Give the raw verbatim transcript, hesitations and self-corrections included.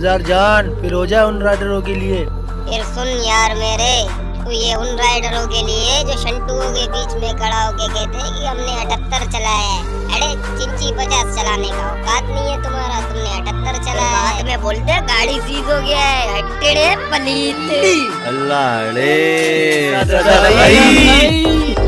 गुलजार जान, फिर हो जाए उन राइडरों के लिए। फिर सुन यार मेरे, तो ये उन राइडरों के लिए जो शंटुओं के बीच में खड़ा होके कहते हैं कि हमने अठहत्तर चलाया है। अरे चिंची पचास चलाने का औकात नहीं है तुम्हारा, तुमने अठहत्तर चलाया है। बाद में बोलते हैं गाड़ी सीज हो गया है, अट्टेड़े पलीत। अल्लाह रे